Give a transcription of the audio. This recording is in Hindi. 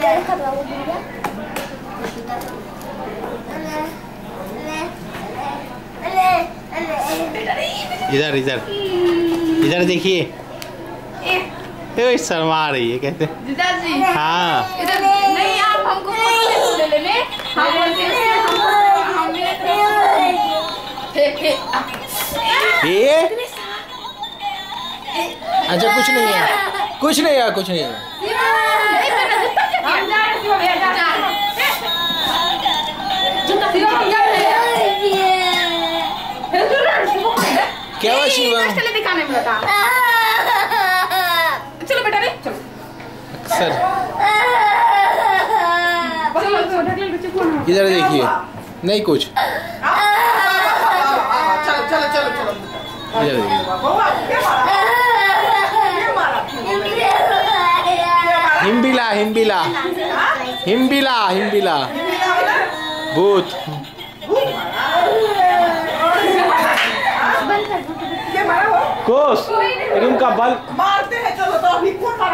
इधर इधर इधर देखिए, शर्मा रही है कहते। हाँ इधर नहीं, आप हमको ले लेने, हम बोलते हैं ये अच्छा कुछ नहीं है, कुछ नहीं है, कुछ नहीं है। क्या हुआ शिवम? दिखाने में बता। चलो बेटा रे चलो। सर इधर देखिए, नहीं कुछ। चलो चलो चलो चलो इधर देखिए, हिम्बिला हिम्बिला हिम्बिला हिम्बिला भूत। कोस इनका बल मारते हैं। चलो तो अभी कौन